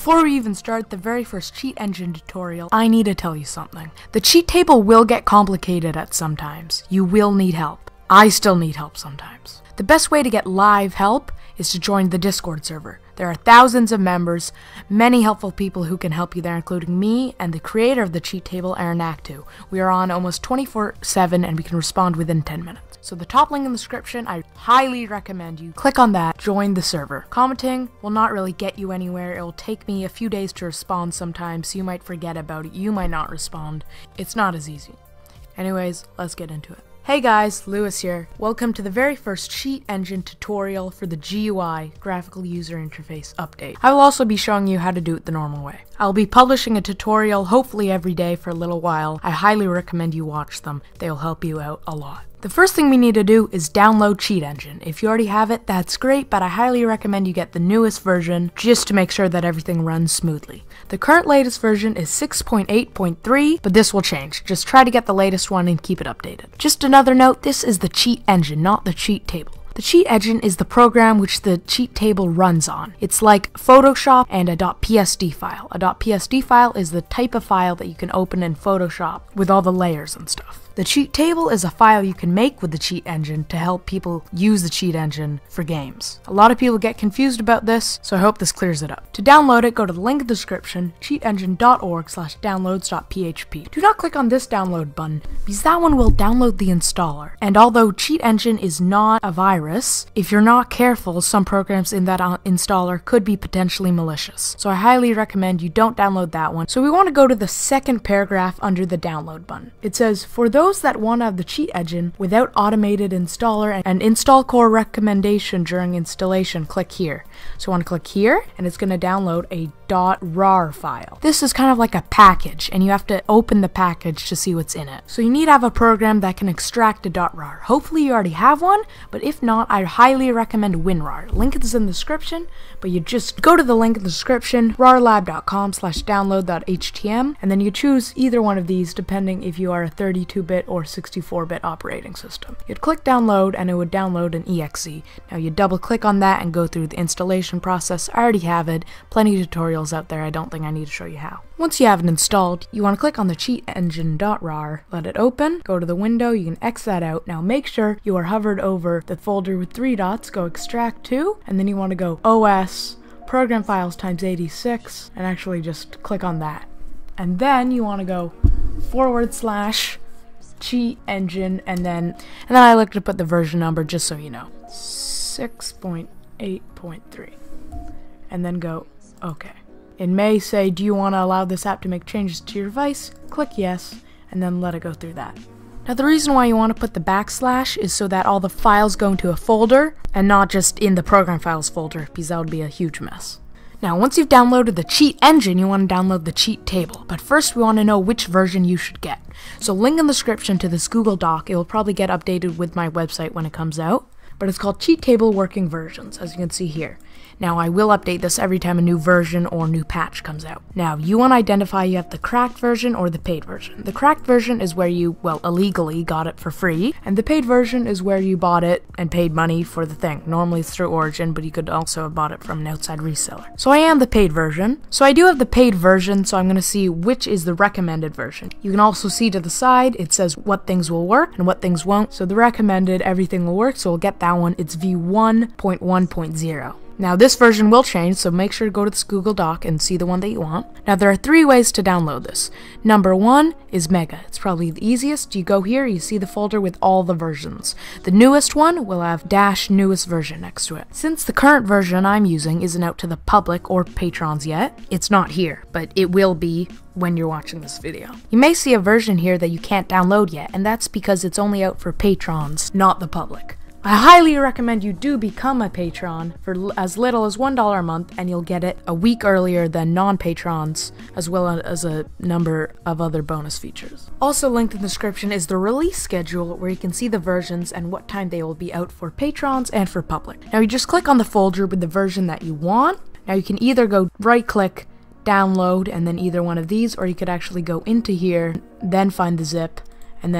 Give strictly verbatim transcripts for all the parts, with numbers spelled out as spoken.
Before we even start the very first cheat engine tutorial, I need to tell you something. The cheat table will get complicated at some times. You will need help. I still need help sometimes. The best way to get live help is to join the Discord server. There are thousands of members, many helpful people who can help you there, including me and the creator of the cheat table, Aranactu. We are on almost twenty-four seven and we can respond within ten minutes. So the top link in the description, I highly recommend you click on that, join the server. Commenting will not really get you anywhere. It will take me a few days to respond sometimes, so you might forget about it. You might not respond. It's not as easy. Anyways, let's get into it. Hey guys, Lewis here. Welcome to the very first cheat engine tutorial for the G U I, Graphical User Interface update. I will also be showing you how to do it the normal way. I'll be publishing a tutorial hopefully every day for a little while. I highly recommend you watch them. They'll help you out a lot. The first thing we need to do is download Cheat Engine. If you already have it, that's great, but I highly recommend you get the newest version just to make sure that everything runs smoothly. The current latest version is six point eight point three, but this will change. Just try to get the latest one and keep it updated. Just another note, this is the Cheat Engine, not the cheat table. The cheat engine is the program which the cheat table runs on. It's like Photoshop and a .psd file. A .psd file is the type of file that you can open in Photoshop with all the layers and stuff. The cheat table is a file you can make with the cheat engine to help people use the cheat engine for games. A lot of people get confused about this, so I hope this clears it up. To download it, go to the link in the description, cheatengine.org slash downloads.php. Do not click on this download button, because that one will download the installer. And although Cheat Engine is not a virus, if you're not careful, some programs in that installer could be potentially malicious. So I highly recommend you don't download that one. So we want to go to the second paragraph under the download button. It says, for those Those that want to have the cheat engine without automated installer and install core recommendation during installation, click here. So I want to click here, and it's going to download a .rar file. This is kind of like a package, and you have to open the package to see what's in it. So you need to have a program that can extract a .rar. Hopefully you already have one, but if not, I highly recommend WinRAR. Link is in the description, but you just go to the link in the description, rarlab.com slash download.htm, and then you choose either one of these depending if you are a thirty-two bit or sixty-four bit operating system. You'd click download and it would download an E X E. Now you double click on that and go through the installation process. I already have it. Plenty of tutorials out there. I don't think I need to show you how. Once you have it installed, you want to click on the cheatengine.rar, let it open, go to the window, you can X that out. Now make sure you are hovered over the folder with three dots, go extract to, and then you want to go O S, program files times eighty-six, and actually just click on that. And then you want to go forward slash cheat engine, and then and then I like to put the version number just so you know, six point eight point three, and then go OK. It may say, do you want to allow this app to make changes to your device? Click yes, and then let it go through that. Now the reason why you want to put the backslash is so that all the files go into a folder and not just in the program files folder, because that would be a huge mess. Now, once you've downloaded the cheat engine, you want to download the cheat table. But first, we want to know which version you should get. So link in the description to this Google Doc. It will probably get updated with my website when it comes out. But it's called Cheat Table Working Versions, as you can see here. Now, I will update this every time a new version or new patch comes out. Now, you want to identify you have the cracked version or the paid version. The cracked version is where you, well, illegally got it for free, and the paid version is where you bought it and paid money for the thing. Normally it's through Origin, but you could also have bought it from an outside reseller. So I am the paid version. So I do have the paid version, so I'm going to see which is the recommended version. You can also see to the side, it says what things will work and what things won't. So the recommended, everything will work, so we'll get that one. It's V one point one point zero. Now this version will change, so make sure to go to this Google Doc and see the one that you want. Now there are three ways to download this. Number one is Mega. It's probably the easiest. You go here, you see the folder with all the versions. The newest one will have dash newest version next to it. Since the current version I'm using isn't out to the public or patrons yet, it's not here, but it will be when you're watching this video. You may see a version here that you can't download yet, and that's because it's only out for patrons, not the public. I highly recommend you do become a patron for as little as one dollar a month, and you'll get it a week earlier than non-patrons, as well as a number of other bonus features. Also linked in the description is the release schedule, where you can see the versions and what time they will be out for patrons and for public. Now you just click on the folder with the version that you want. Now you can either go right click, download, and then either one of these, or you could actually go into here, then find the zip, and then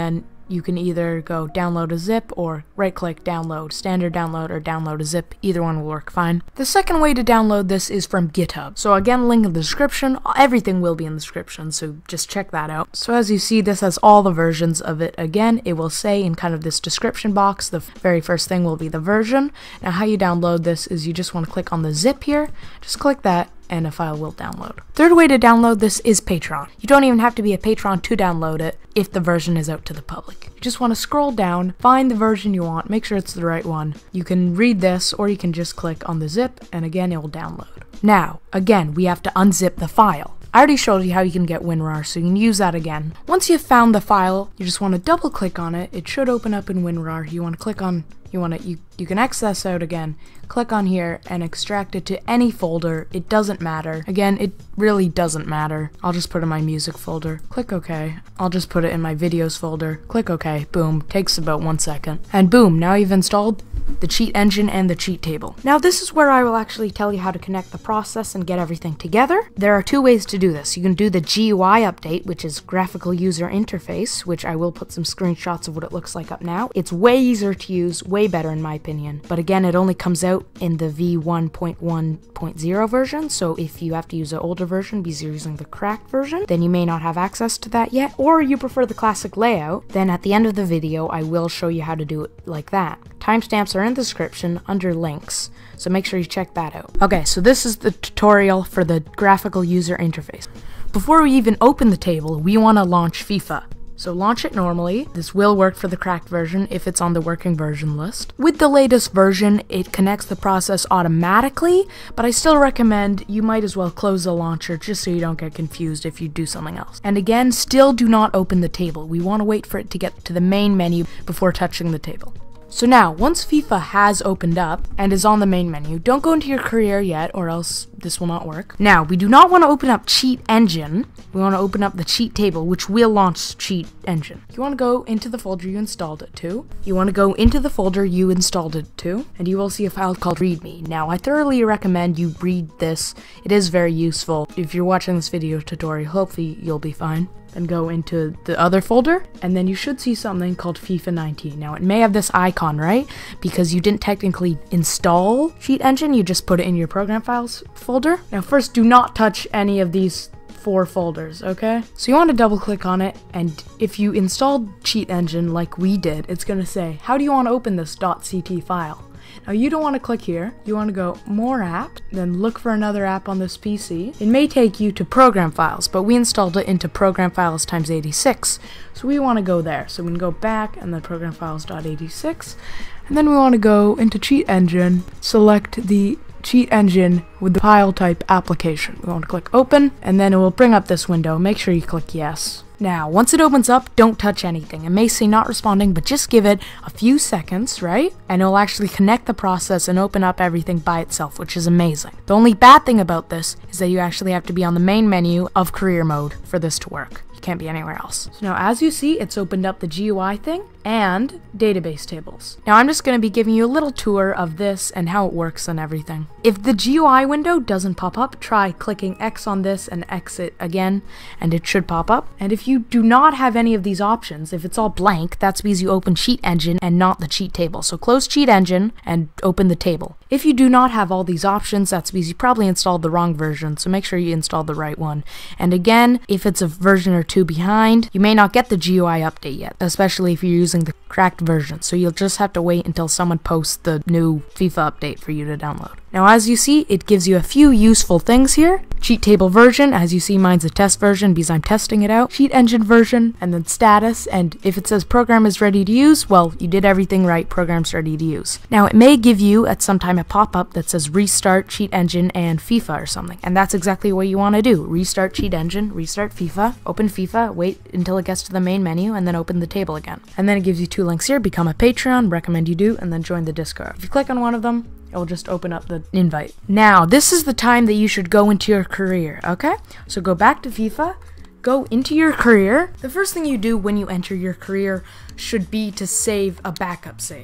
you can either go download a zip or right click download, standard download or download a zip. Either one will work fine. The second way to download this is from GitHub. So again, link in the description. Everything will be in the description, so just check that out. So as you see, this has all the versions of it. Again, it will say in kind of this description box, the very first thing will be the version. Now how you download this is you just want to click on the zip here, just click that, and a file will download. Third way to download this is Patreon. You don't even have to be a patron to download it if the version is out to the public. You just want to scroll down, find the version you want, make sure it's the right one. You can read this, or you can just click on the zip, and again, it will download. Now, again, we have to unzip the file. I already showed you how you can get WinRAR, so you can use that again. Once you've found the file, you just want to double click on it. It should open up in WinRAR. You want to click on, you want to, you, you can X this out again. Click on here and extract it to any folder. It doesn't matter. Again, it really doesn't matter. I'll just put it in my music folder. Click OK. I'll just put it in my videos folder. Click OK. Boom. Takes about one second. And boom, now you've installed the cheat engine and the cheat table. Now this is where I will actually tell you how to connect the process and get everything together. There are two ways to do this. You can do the G U I update, which is graphical user interface, which I will put some screenshots of what it looks like up now. It's way easier to use, way better in my opinion. But again, it only comes out in the V one point one point zero version, so if you have to use an older version because you're using the cracked version, then you may not have access to that yet, or you prefer the classic layout, then at the end of the video I will show you how to do it like that. Timestamps are in the description under links, so make sure you check that out. Okay, so this is the tutorial for the graphical user interface. Before we even open the table, we want to launch FIFA. So launch it normally. This will work for the cracked version if it's on the working version list. With the latest version, it connects the process automatically, but I still recommend you might as well close the launcher just so you don't get confused if you do something else. And again, still do not open the table. We want to wait for it to get to the main menu before touching the table. So now, once FIFA has opened up and is on the main menu, don't go into your career yet or else this will not work. Now, we do not want to open up Cheat Engine. We want to open up the cheat table, which will launch Cheat Engine. You want to go into the folder you installed it to. You want to go into the folder you installed it to, and you will see a file called README. Now, I thoroughly recommend you read this. It is very useful. If you're watching this video tutorial, hopefully you'll be fine. And go into the other folder, and then you should see something called FIFA nineteen. Now it may have this icon, right? Because you didn't technically install Cheat Engine, you just put it in your program files folder. Now first, do not touch any of these four folders, okay? So you want to double click on it, and if you installed Cheat Engine like we did, it's gonna say, how do you want to open this .ct file? Now you don't want to click here, you want to go more app, then look for another app on this P C. It may take you to program files, but we installed it into program files times eighty-six. So we want to go there. So we can go back and then program files.eighty-six. And then we want to go into Cheat Engine, select the Cheat Engine with the file type application. We want to click open, and then it will bring up this window. Make sure you click yes. Now, once it opens up, don't touch anything. It may say not responding, but just give it a few seconds, right? And it'll actually connect the process and open up everything by itself, which is amazing. The only bad thing about this is that you actually have to be on the main menu of career mode for this to work. You can't be anywhere else. So now, as you see, it's opened up the G U I thing and database tables. Now I'm just going to be giving you a little tour of this and how it works and everything. If the G U I window doesn't pop up, try clicking X on this and exit again, and it should pop up. And if you do not have any of these options, if it's all blank, that's because you open Cheat Engine and not the cheat table. So close Cheat Engine and open the table. If you do not have all these options, that's because you probably installed the wrong version, so make sure you install the right one. And again, if it's a version or two behind, you may not get the G U I update yet, especially if you're using the cracked version, so you'll just have to wait until someone posts the new FIFA update for you to download. Now as you see, it gives you a few useful things here. Cheat table version, as you see, mine's a test version because I'm testing it out. Cheat engine version, and then status, and if it says program is ready to use, well, you did everything right, program's ready to use. Now it may give you at some time a pop-up that says restart cheat engine and FIFA or something, and that's exactly what you want to do. Restart cheat engine, restart FIFA, open FIFA, wait until it gets to the main menu, and then open the table again. And then it gives you two links here: become a Patreon, recommend you do, and then join the Discord. If you click on one of them, it will just open up the invite. Now, this is the time that you should go into your career, okay? So go back to FIFA, go into your career. The first thing you do when you enter your career should be to save a backup save.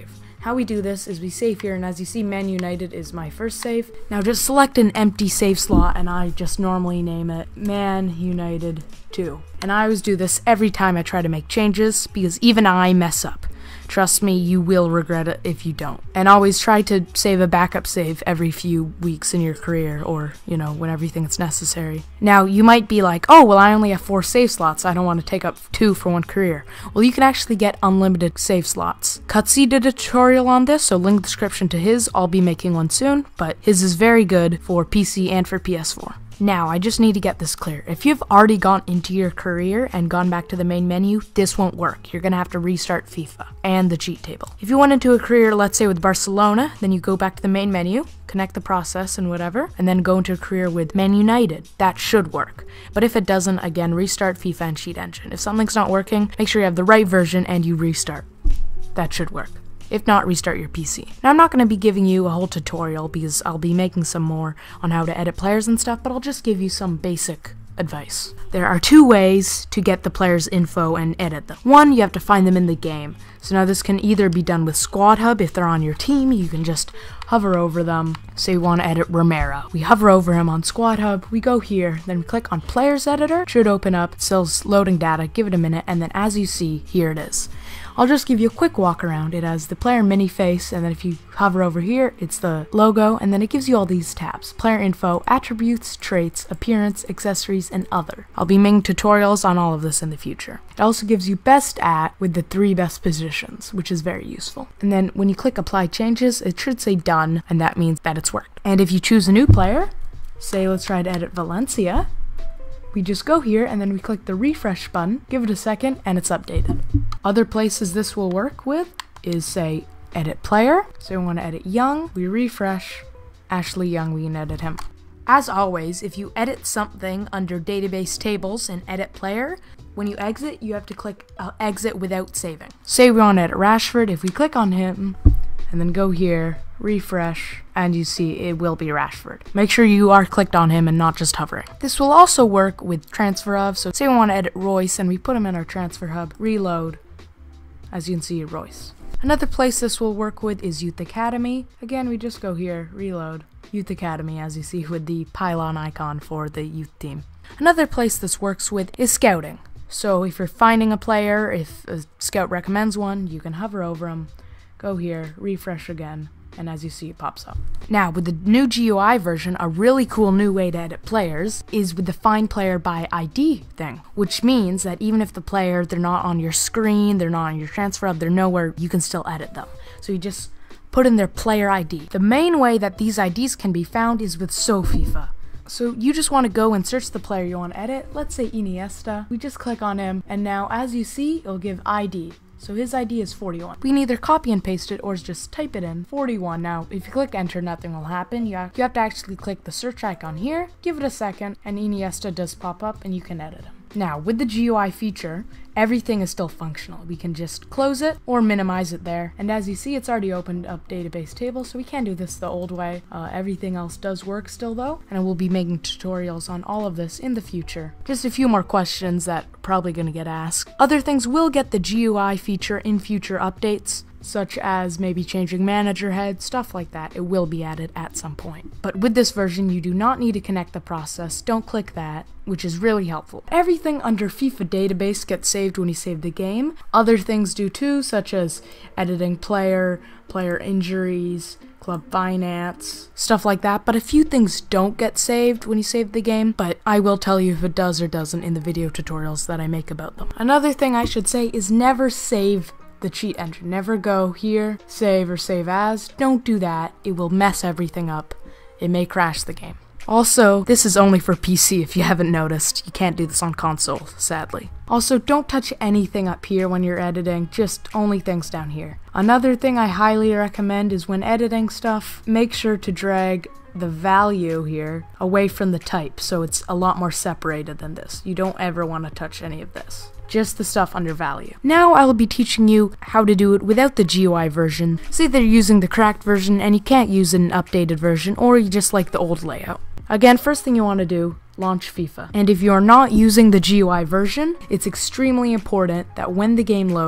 How we do this is we save here, and as you see, Man United is my first save. Now just select an empty save slot, and I just normally name it Man United two. And I always do this every time I try to make changes, because even I mess up. Trust me, you will regret it if you don't. And always try to save a backup save every few weeks in your career, or, you know, when everything is necessary. Now, you might be like, oh, well, I only have four save slots. I don't want to take up two for one career. Well, you can actually get unlimited save slots. Cutsy did a tutorial on this, so link description to his. I'll be making one soon, but his is very good for P C and for P S four. Now, I just need to get this clear. If you've already gone into your career and gone back to the main menu, this won't work. You're going to have to restart FIFA and the cheat table. If you went into a career, let's say with Barcelona, then you go back to the main menu, connect the process and whatever, and then go into a career with Man United. That should work. But if it doesn't, again, restart FIFA and Cheat Engine. If something's not working, make sure you have the right version and you restart. That should work. If not, restart your P C. Now, I'm not going to be giving you a whole tutorial because I'll be making some more on how to edit players and stuff, but I'll just give you some basic advice. There are two ways to get the player's info and edit them. One, you have to find them in the game. So now this can either be done with Squad Hub. If they're on your team, you can just hover over them. Say we want to edit Romero. We hover over him on Squad Hub, we go here, then we click on Players Editor. It should open up, it still loading data, give it a minute, and then as you see, here it is. I'll just give you a quick walk around. It has the player mini face, and then if you hover over here, it's the logo, and then it gives you all these tabs: player info, attributes, traits, appearance, accessories, and other. I'll be making tutorials on all of this in the future. It also gives you best at with the three best positions, which is very useful. And then when you click apply changes, it should say done, and that means that it's worked. And if you choose a new player, say let's try to edit Valencia, we just go here and then we click the refresh button, give it a second, and it's updated. Other places this will work with is, say, edit player. So we want to edit Young, we refresh, Ashley Young, we can edit him. As always, if you edit something under database tables and edit player, when you exit, you have to click uh, exit without saving. Say we want to edit Rashford, if we click on him and then go here, refresh, and you see it will be Rashford. Make sure you are clicked on him and not just hovering. This will also work with transfer of, so say we want to edit Royce and we put him in our transfer hub, reload, as you can see, Royce. Another place this will work with is Youth Academy. Again, we just go here, reload, Youth Academy, as you see with the pylon icon for the youth team. Another place this works with is scouting. So if you're finding a player, if a scout recommends one, you can hover over him, go here, refresh again, and as you see, it pops up. Now, with the new G U I version, a really cool new way to edit players is with the find player by I D thing, which means that even if the player, they're not on your screen, they're not on your transfer hub, they're nowhere, you can still edit them. So you just put in their player I D. The main way that these I Ds can be found is with SoFIFA. So you just want to go and search the player you want to edit. Let's say Iniesta. We just click on him, and now as you see, it'll give I D. So his I D is forty-one. We can either copy and paste it or just type it in, forty-one. Now, if you click enter, nothing will happen. You have, you have to actually click the search icon here, give it a second, and Iniesta does pop up and you can edit him. Now, with the G U I feature, everything is still functional. We can just close it or minimize it there. And as you see, it's already opened up database table, so we can do this the old way. Uh, everything else does work still though, and I will be making tutorials on all of this in the future. Just a few more questions that are probably going to get asked. Other things will get the G U I feature in future updates, such as maybe changing manager head, stuff like that. It will be added at some point. But with this version, you do not need to connect the process. Don't click that, which is really helpful. Everything under FIFA database gets saved when you save the game. Other things do too, such as editing player, player injuries, club finance, stuff like that. But a few things don't get saved when you save the game, but I will tell you if it does or doesn't in the video tutorials that I make about them. Another thing I should say is never save the cheat engine. Never go here, save or save as. Don't do that. It will mess everything up. It may crash the game. Also, this is only for P C if you haven't noticed. You can't do this on console, sadly. Also, don't touch anything up here when you're editing, just only things down here. Another thing I highly recommend is when editing stuff, make sure to drag the value here away from the type so it's a lot more separated than this. You don't ever want to touch any of this. Just the stuff under value. Now I will be teaching you how to do it without the G U I version. Say that you're using the cracked version and you can't use an updated version, or you just like the old layout. Again, first thing you want to do, launch FIFA. And if you're not using the G U I version, it's extremely important that when the game loads,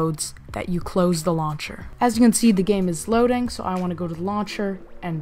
that you close the launcher. As you can see, the game is loading, so I want to go to the launcher and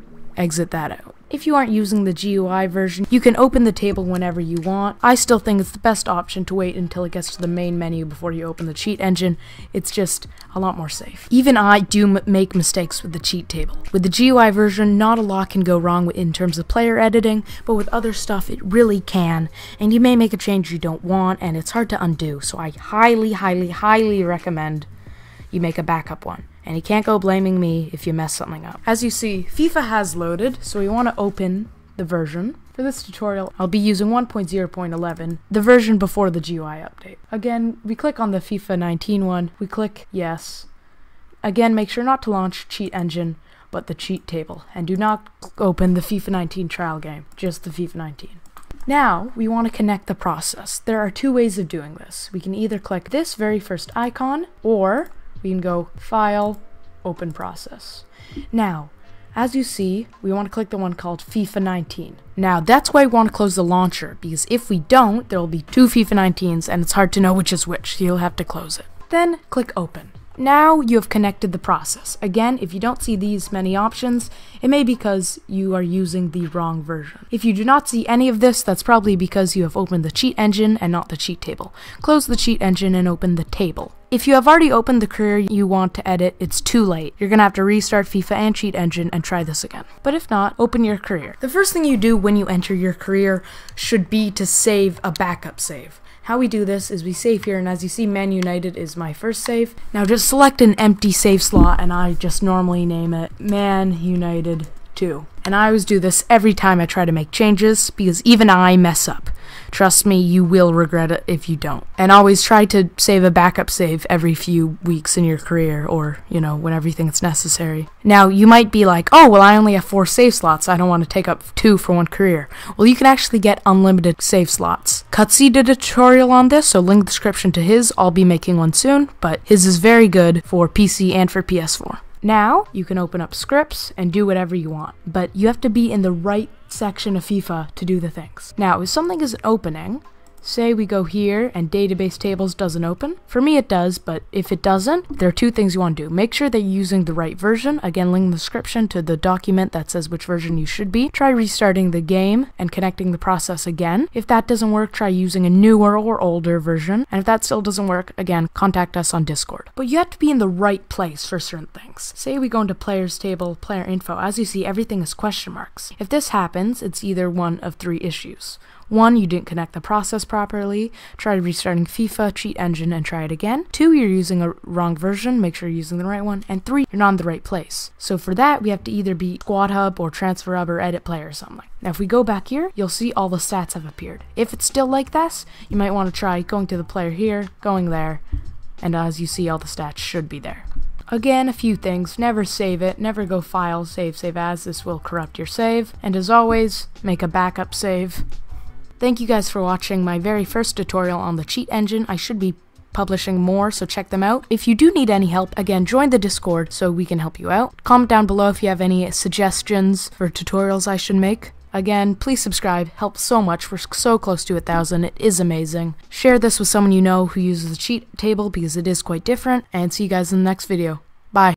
exit that out. If you aren't using the G U I version, you can open the table whenever you want. I still think it's the best option to wait until it gets to the main menu before you open the cheat engine. It's just a lot more safe. Even I do m make mistakes with the cheat table. With the G U I version, not a lot can go wrong in terms of player editing, but with other stuff, it really can. And you may make a change you don't want, and it's hard to undo. So I highly, highly, highly recommend you make a backup one. And you can't go blaming me if you mess something up. As you see, FIFA has loaded, so we want to open the version. For this tutorial, I'll be using one point zero point eleven, the version before the G U I update. Again, we click on the FIFA nineteen one, we click yes. Again, make sure not to launch cheat engine, but the cheat table. And do not open the FIFA nineteen trial game, just the FIFA nineteen. Now, we want to connect the process. There are two ways of doing this. We can either click this very first icon, or we can go File, Open Process. Now, as you see, we want to click the one called FIFA nineteen. Now, that's why we want to close the launcher, because if we don't, there will be two FIFA nineteens, and it's hard to know which is which. You'll have to close it. Then, click Open. Now, you have connected the process. Again, if you don't see these many options, it may be because you are using the wrong version. If you do not see any of this, that's probably because you have opened the cheat engine and not the cheat table. Close the cheat engine and open the table. If you have already opened the career you want to edit, it's too late. You're gonna have to restart FIFA and cheat engine and try this again. But if not, open your career. The first thing you do when you enter your career should be to save a backup save. How we do this is we save here, and as you see, Man United is my first save. Now just select an empty save slot, and I just normally name it Man United two. And I always do this every time I try to make changes, because even I mess up. Trust me, you will regret it if you don't. And always try to save a backup save every few weeks in your career, or, you know, whenever you think it's necessary. Now, you might be like, oh, well, I only have four save slots. I don't want to take up two for one career. Well, you can actually get unlimited save slots. Cutsy did a tutorial on this, so link description to his. I'll be making one soon, but his is very good for P C and for P S four. Now, you can open up scripts and do whatever you want, but you have to be in the right section of FIFA to do the things. Now, if something isn't opening, say we go here and database tables doesn't open. For me it does, but if it doesn't, there are two things you want to do. Make sure that you're using the right version. Again, link in the description to the document that says which version you should be. Try restarting the game and connecting the process again. If that doesn't work, try using a newer or older version. And if that still doesn't work, again, contact us on Discord. But you have to be in the right place for certain things. Say we go into players table, player info. As you see, everything is question marks. If this happens, it's either one of three issues. One, you didn't connect the process properly. Try restarting FIFA, cheat engine, and try it again. Two, you're using a wrong version. Make sure you're using the right one. And three, you're not in the right place. So for that, we have to either be Squad Hub or Transfer Hub or Edit Player or something. Now, if we go back here, you'll see all the stats have appeared. If it's still like this, you might want to try going to the player here, going there, and as you see, all the stats should be there. Again, a few things. Never save it. Never go File, Save, Save As. This will corrupt your save. And as always, make a backup save. Thank you guys for watching my very first tutorial on the cheat engine. I should be publishing more, so check them out. If you do need any help, again, join the Discord so we can help you out. Comment down below if you have any suggestions for tutorials I should make. Again, please subscribe. Helps so much. We're so close to a thousand. It is amazing. Share this with someone you know who uses the cheat table because it is quite different. And see you guys in the next video. Bye.